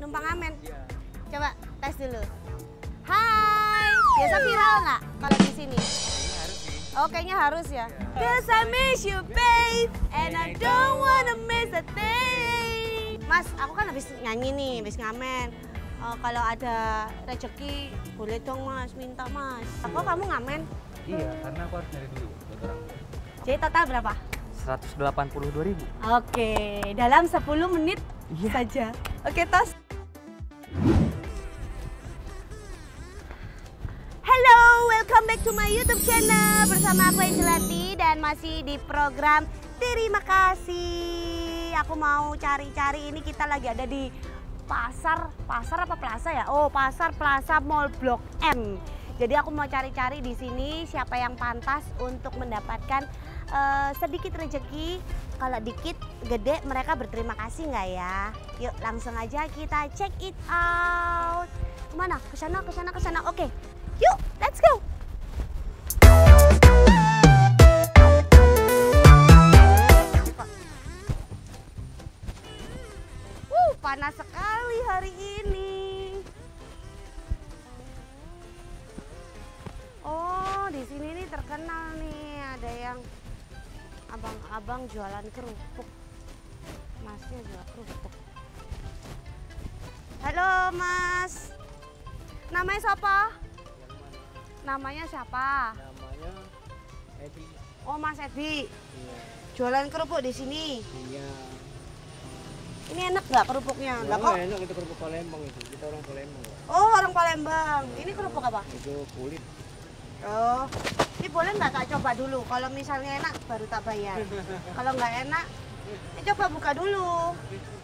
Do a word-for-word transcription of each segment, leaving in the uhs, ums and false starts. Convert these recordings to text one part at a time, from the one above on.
numpang ngamen? Iya. Coba tes dulu. Hai, biasa viral nggak kalau di sini? Kayaknya harus sih. Oh, kayaknya harus ya. Iya. Cause I miss you, babe, and I don't wanna miss a thing. Mas, aku kan habis nyanyi nih, habis ngamen. Uh, kalau ada rezeki, boleh dong mas, minta mas. Aku kamu ngamen? Iya, karena aku harus nyari dulu buat orang. Jadi total berapa? seratus delapan puluh dua ribu. Oke, dalam sepuluh menit Iya. saja. Oke, tos. Hello, welcome back to my YouTube channel. Bersama aku Angelati dan masih di program Terima Kasih. Aku mau cari-cari, ini kita lagi ada di pasar, pasar apa plaza ya? Oh, pasar Plaza Mall Blok M. Jadi aku mau cari-cari di sini siapa yang pantas untuk mendapatkan uh, sedikit rezeki. Kalau dikit, gede, mereka berterima kasih nggak ya? Yuk langsung aja kita check it out. Kemana? Kesana, kesana, kesana. Oke, yuk let's go. Wuh, panas sekali hari ini. Oh, di sini nih terkenal nih, ada yang abang-abang jualan kerupuk. Masnya jual kerupuk. Halo, Mas. Namanya siapa? Namanya siapa? Namanya Edi. Oh, Mas Edi. Iya. Jualan kerupuk di sini. Iya. Ini enak nggak kerupuknya? Lah Oh, kok? enak itu kerupuk Palembang itu. Kita orang Palembang. Pak. Oh, orang Palembang. Ini kerupuk apa? Itu kulit. Oh, ini boleh nggak tak coba dulu? Kalau misalnya enak baru tak bayar. Kalau nggak enak, ini coba buka dulu.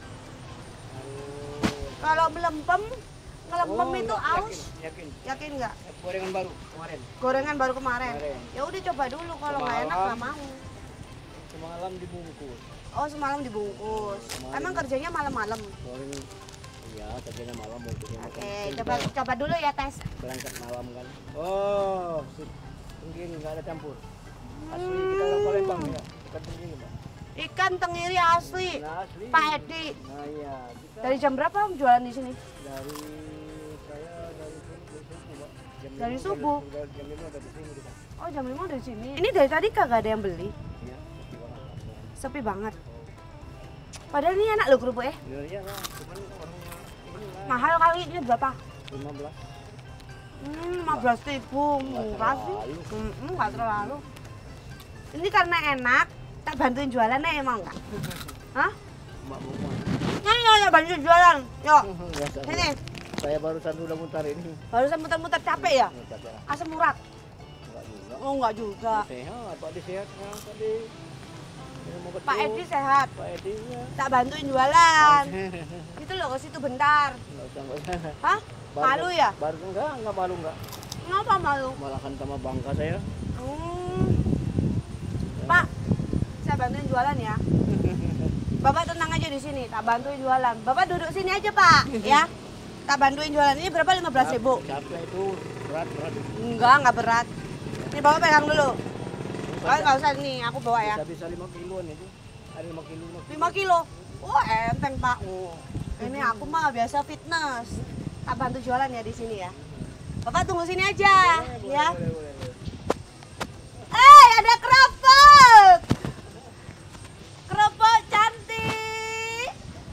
Kalau melempem, ngelempem Oh, itu yakin, aus. Yakin. Yakin nggak? Gorengan baru kemarin. Gorengan baru kemarin. Kemarin. Ya udah coba dulu. Kalau nggak enak nggak mau. Semalam dibungkus. Oh, semalam dibungkus. Semalam. Emang kerjanya malam-malam. Goreng. Iya, kerjanya malam mungkin. Oke, coba coba dulu ya tes. Berangkat malam kan. Oh, sip. Mungkin nggak ada campur. Asli kita orang Palembang ya. Ikan tenggiri, Mbak. Ikan tenggiri asli. Nah, asli. Pak Edi. Nah, iya. Kita Dari jam berapa Om jualan di sini? dari saya dari subuh, Mbak. Jam Dari lima subuh? udah- udah- Jam lima udah di sini kita. Oh, jam lima dari sini. Ini dari tadi kagak ada yang beli. Iya, sepi banget. Sepi banget. Padahal ini enak loh kerupuk ya. Ya, iya lah, cuman orangnya ini lah. Mahal kali ini berapa? lima belas. Hmm, lima belas ribu. Murah sih. terlalu. Hmm, nggak terlalu. Ini karena enak, tak bantuin jualannya emang nggak? Hah? Mbak mau. Nyanyi nyanyi bantuin jualan. Yuk, Biasa. sini. Saya barusan udah mutar ini. Barusan muter-muter capek ya? Ini capek lah. Asam urat? Enggak juga. Oh, nggak juga. Sehat, Pak Edi sehat kan tadi. Ini mau Pak betul. Edi sehat. Pak Edi ya. Tak bantuin jualan. Itu loh ke situ bentar. Enggak usah, enggak usah. Hah? Baru- Malu ya? Baru enggak, enggak malu enggak. Kenapa malu? Malahan sama bangka saya. Hmm. Pak, saya bantuin jualan ya. Bapak tenang aja di sini, tak bantuin jualan. Bapak duduk sini aja Pak, ya. Tak bantuin jualan. Ini berapa? lima belas ribu? Capek itu berat berat. Enggak, enggak berat. Ini Bapak pegang dulu. Oh, enggak usah nih, aku bawa ya. Bisa bisa lima kiloan itu. Ada lima kilo. lima kilo. Oh, enteng Pak. Oh. Ini aku mah biasa fitness. Tak bantu jualan ya di sini ya. Bapak tunggu sini aja, Boleh, ya. boleh, boleh, boleh. Eh, ada kerupuk. Kerupuk cantik.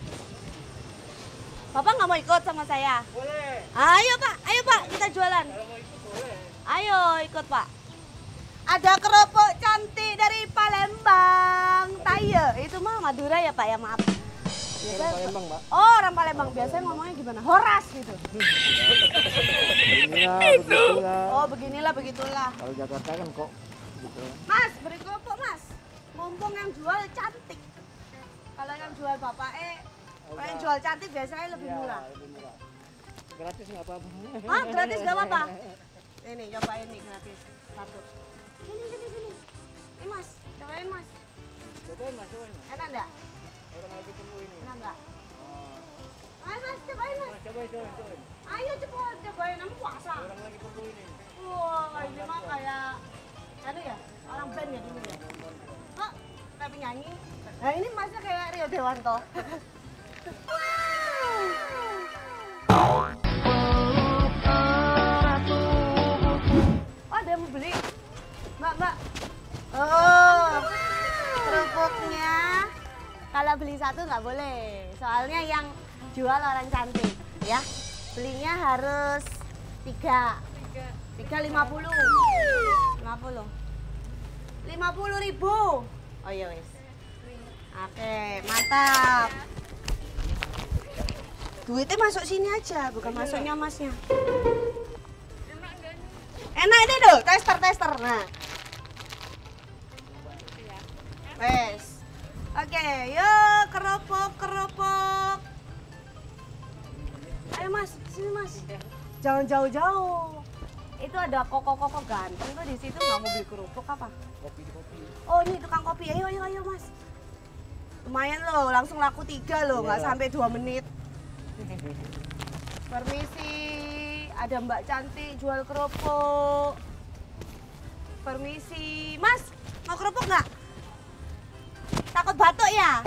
Bapak nggak mau ikut sama saya? Boleh. Ayo Pak, ayo Pak, kita jualan. Kalau mau ikut boleh. Ayo ikut Pak. Ada kerupuk cantik dari Palembang. Tayo, itu mah Madura ya Pak ya, maaf. Orang Palembang, Mbak. Oh, orang Palembang. Biasanya ngomongnya gimana? Horas gitu. Inilah, begitulah. Oh, beginilah, begitulah. Kalau Jakarta kan kok gitu. Mas, beri kerupuk Mas. Mumpung yang jual cantik. Kalau yang jual bapak eh, kalau yang jual cantik biasanya lebih Iya, murah. lebih murah. Gratis nggak apa-apa. Ah, gratis gak apa-apa. Ini cobain nih gratis. Satu. Sini, sini, sini. Ini Mas, cobain Mas. Cobain Mas, cobain Mas. Enak enggak? Orang lagi tunggu ini. Enak enggak? Oh. Ayo Mas, cobain Mas. Mas, cobain, cobain, cobain. Ayo cepat cobain, kamu puasa. Orang lagi tunggu ini. Wah, ini mah kayak anu ya, orang band ya dulu ya. Kok kayak penyanyi? Nah ini Masnya kayak Rio Dewanto. Wow. nggak boleh. Soalnya yang jual orang cantik, ya. Belinya harus tiga. Tiga lima puluh. Lima puluh. Lima puluh ribu. Oh iya wes. Oke, mantap. Duitnya masuk sini aja, bukan masuknya masnya. Enak ini tuh, tester tester. Nah. Wes. Oke, yuk keropok keropok. Ayo mas, sini mas. Jangan jauh-jauh. Itu ada koko-koko ganteng tuh di situ, nggak mau beli kerupuk apa? Kopi kopi. Oh ini tukang kopi. Ayo ayo ayo mas. Lumayan loh, langsung laku tiga loh, nggak Iya. sampai dua menit. Permisi, ada Mbak cantik jual kerupuk. Permisi, Mas, mau kerupuk nggak? Takut batuk ya?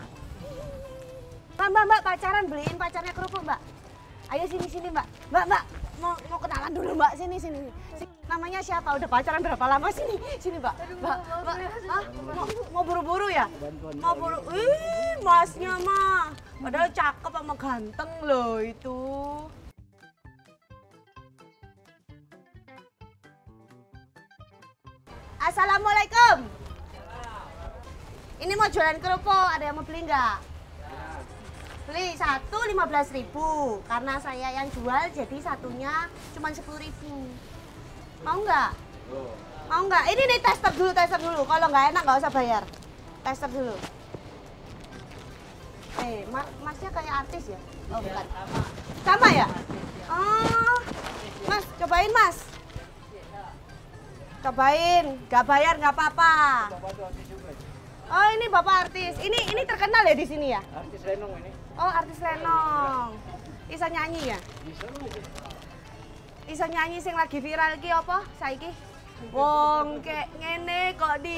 Mbak, Mbak, Mbak, pacaran beliin pacarnya kerupuk, Mbak. Ayo sini sini, Mbak. Mbak, Mbak, mau mau kenalan dulu, Mbak. Sini sini. Sini. Namanya siapa? Udah pacaran berapa lama sini? Sini, Mbak. Mbak, Mbak, ah, mau, mau buru-buru ya? Mau buru. Ih, Masnya mah. Padahal cakep sama ganteng loh itu. Assalamualaikum. Ini mau jualan kerupuk, ada yang mau beli nggak? Beli satu lima belas ribu. Karena saya yang jual, jadi satunya cuma sepuluh ribu. Mau nggak? Mau nggak? Ini nih tester dulu, tester dulu. Kalau nggak enak nggak usah bayar. Tester dulu. Eh, ma masnya kayak artis ya? Oh bukan. Sama ya? Oh, mas, cobain mas. Cobain, nggak bayar nggak apa-apa. Oh ini bapak artis. Ini ini terkenal ya di sini ya? Artis Lenong ini. Oh artis Lenong. Bisa nyanyi ya? Bisa loh. Bisa nyanyi sing lagi viral ki apa saiki? Wong kek ngene kok di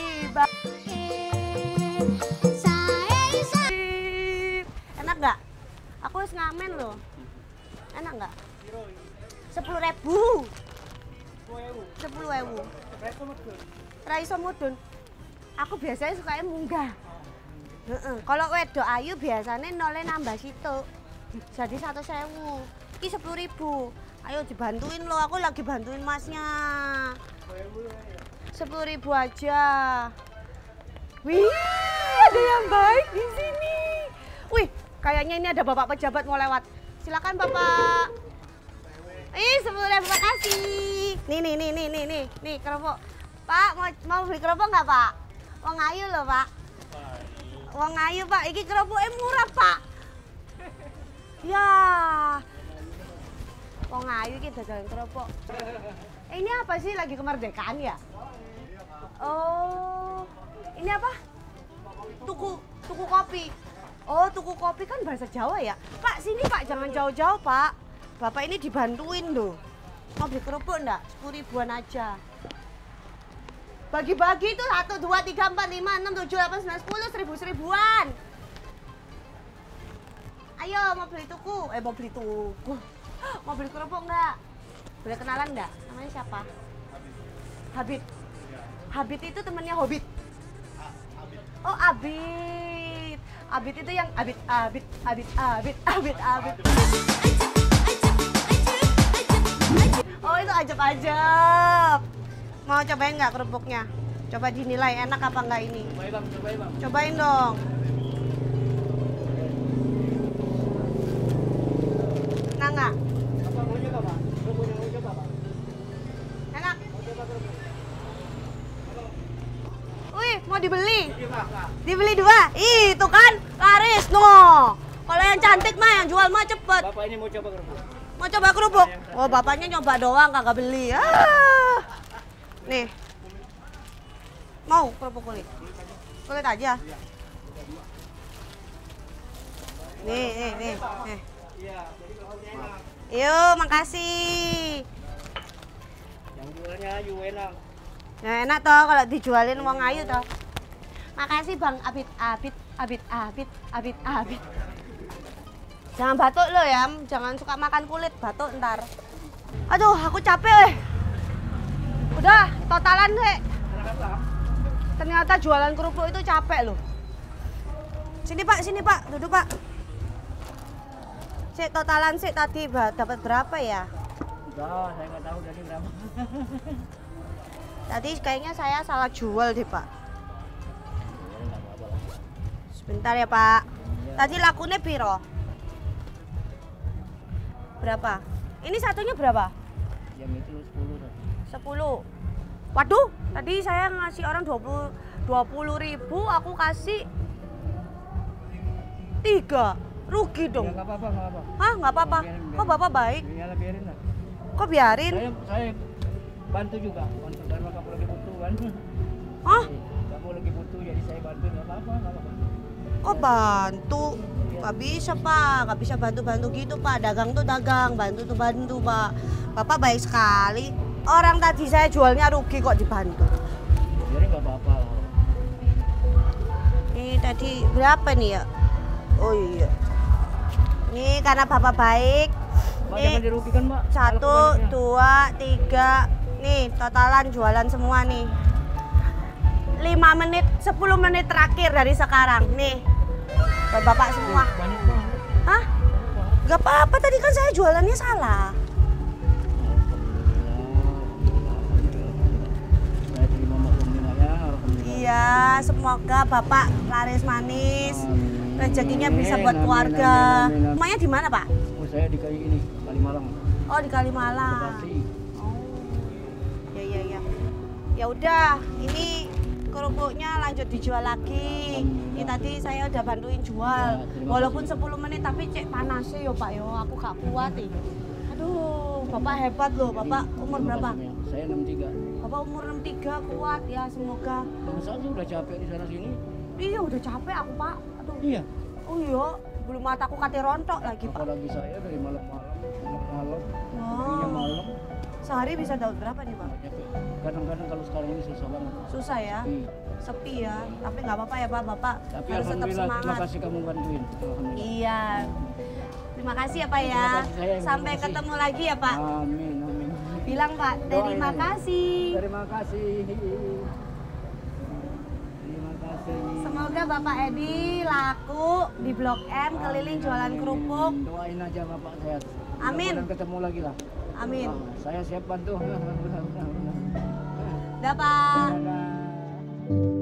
enak nggak? Aku harus ngamen loh. Enak nggak? Sepuluh ribu. Sepuluh ribu. Raiso mudun. Aku biasanya sukanya munggah. Heeh. Kalau wedok ayu biasanya nolnya nambah situ. Jadi satu sewu. Ini sepuluh ribu. Ayo dibantuin loh. Aku lagi bantuin masnya. Sepuluh ribu aja. Wih, ada yang baik di sini. Wih, kayaknya ini ada bapak pejabat mau lewat. Silakan bapak. Ih, sepuluh ribu makasih. Nih, nih, nih, nih, nih, nih, nih kerupuk. Pak, mau mau beli kerupuk nggak Pak? Wong ayu loh Pak. Wong ayu Pak, iki kerupuknya murah Pak. Ya. Wong ayu iki dagang kerupuk. Eh, ini apa sih lagi kemerdekaan ya? Oh, ini apa? Tuku, tuku kopi. Oh, tuku kopi kan bahasa Jawa ya? Pak, sini Pak, jangan jauh-jauh Pak. Bapak ini dibantuin loh. Mau beli kerupuk enggak? Sepuluh ribuan aja. Bagi-bagi itu satu, dua, tiga, empat, lima, enam, tujuh, delapan, sembilan, sepuluh, seribu, seribuan. Ayo mau beli tuku, eh mau beli tuku. Mau beli kerupuk enggak? Boleh kenalan enggak? Namanya siapa? Habib. Habib itu temannya Hobbit. Oh Abid. Abid itu yang Abid, Abid, Abid, Abid, Abid, Abid. Oh itu ajab-ajab. Mau cobain nggak kerupuknya? Coba dinilai enak apa enggak ini? Cobain bang, cobain bang. Cobain dong. Enak nggak? Apa mau coba pak? Kerupuknya mau coba pak? Enak? Mau coba kerupuk? Wih, mau dibeli? Iya pak, pak. Dibeli dua? Ih, itu kan laris, no. Kalau yang cantik mah yang jual mah cepet. Bapak ini mau coba kerupuk? Mau coba kerupuk? Oh, bapaknya nyoba doang, kagak beli. Ah. Nih. Mau kerupuk kulit? Kulit aja. Nih, nih, nih. nih. Iya, jadi kerupuknya enak. Yuk, makasih. Yang jualnya ayu enak. Nah, enak toh kalau dijualin wong ayu toh. Makasih Bang Abid, Abid, Abid, Abid, Abid, Abid. Jangan batuk lo ya, jangan suka makan kulit, batuk ntar. Aduh, aku capek eh. Udah, totalan deh. Ternyata jualan kerupuk itu capek loh. Sini Pak, sini Pak, duduk Pak. Sik totalan sik tadi dapat berapa ya? Enggak, saya nggak tahu tadi berapa. Tadi kayaknya saya salah jual deh Pak. Sebentar ya Pak. Tadi lakunya piro? Berapa? Ini satunya berapa? Jam itu sepuluh. sepuluh. Waduh, tadi saya ngasih orang dua puluh ribu, aku kasih tiga. Rugi dong. Ya, nggak apa-apa, nggak apa. Hah, nggak apa-apa. Kok Bapak baik? Ya, biarin lah. Kok biarin? Saya, saya bantu juga, bantu karena kamu lagi butuh kan. Hah? Kamu lagi butuh, jadi saya bantu, nggak apa-apa, nggak apa-apa. Kok bantu? Gak bisa Pak, gak bisa bantu-bantu gitu Pak. Dagang tuh dagang, bantu tuh bantu Pak. Bapak baik sekali. Orang tadi saya jualnya rugi kok dibantu. Jadi nggak apa-apa. Ini tadi berapa nih ya? Oh iya. Ini karena Bapak baik. Mbak, Nih jangan dirugikan Mbak. satu, dua, tiga. Nih totalan jualan semua nih. lima menit, sepuluh menit terakhir dari sekarang. Nih. Buat Bapak semua. Banyak banget. Hah? Gak apa-apa, tadi kan saya jualannya salah. Saya terima maklumnya ya, alhamdulillah. Iya, semoga Bapak laris manis. Amin. Rezekinya bisa buat Amin, keluarga. amin, amin, amin. Rumahnya di mana, Pak? Oh, saya di kali ini, Kalimalang. Oh, di Kalimalang. Bekasi. Oh. Ya, ya, ya. Ya udah, ini kerupuknya lanjut dijual lagi. Ini tadi saya udah bantuin jual. Ya, terima Walaupun kasih. sepuluh menit tapi cek panasnya yo Pak yo. Aku gak kuat nih. Aduh, Bapak hebat loh. Bapak umur Terima berapa? kasih, ya. Saya enam tiga. Bapak umur enam tiga kuat ya, semoga. Terus aja udah capek di sana sini. Iya, udah capek aku, Pak. Aduh. Iya. Oh iya, belum mataku kate rontok lagi, Pak. Apalagi saya dari malam-malam, malam-malam, Wow. perginya malam. Sehari bisa dapat berapa nih, Pak? Capek. Kadang-kadang kalau sekarang ini susah banget. Susah ya? Iya. Sepi ya. Tapi nggak apa-apa ya, Pak. Bapak Tapi harus tetap alhamdulillah, terima semangat. kasih kamu bantuin. Alhamdulillah. Iya. Terima kasih ya, Pak ya. Terima kasih, sayang. Sampai Terima kasih. ketemu lagi ya, Pak. Amin, amin. Bilang, Pak, terima Doain. kasih. Terima kasih. Terima kasih. Semoga Bapak Edi laku di Blok M, keliling jualan kerupuk. Doain aja Bapak sehat. Amin. Dan ketemu lagi lah. Amin. Ah, saya siap bantu. Dah, Pak. Dadah.